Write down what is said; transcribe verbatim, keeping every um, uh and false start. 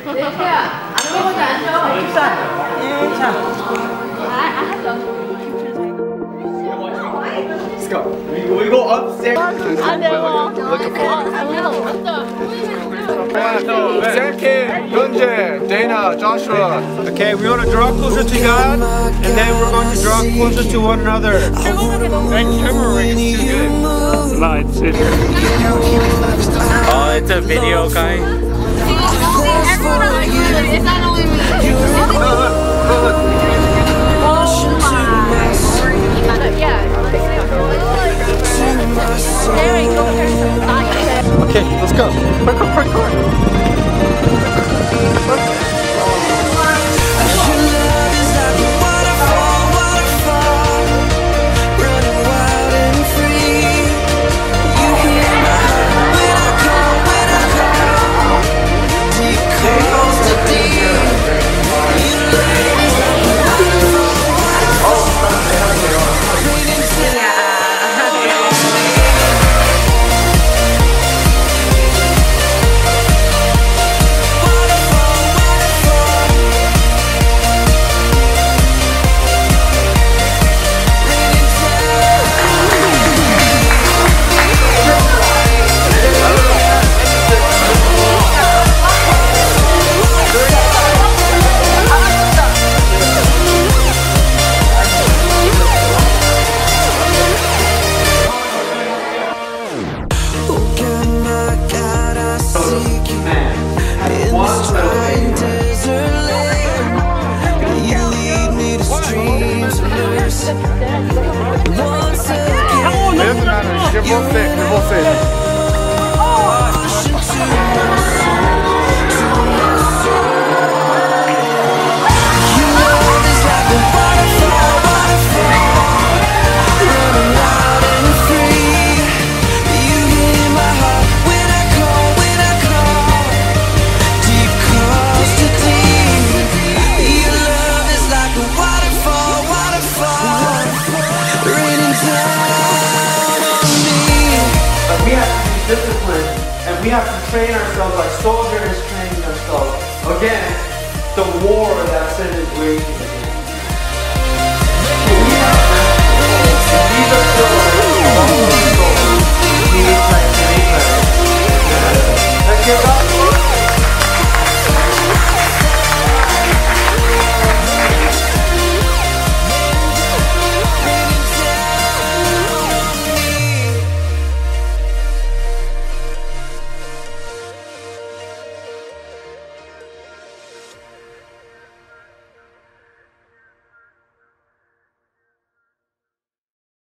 Let's go. We, we go upstairs. Sam, Kim, Hyunjae, Dana, Joshua. Okay, we want to draw closer to God, and then we're going to draw closer to one another. That camera ring is too good. No, it's it. Oh, it's a video, guy. Everyone else is good. It's not only me. Okay, let's go. Parkour, parkour. Discipline, and we have to train ourselves like soldiers training themselves against the war that sin is waging against. So we have to, these are still like, we need like, let's give up.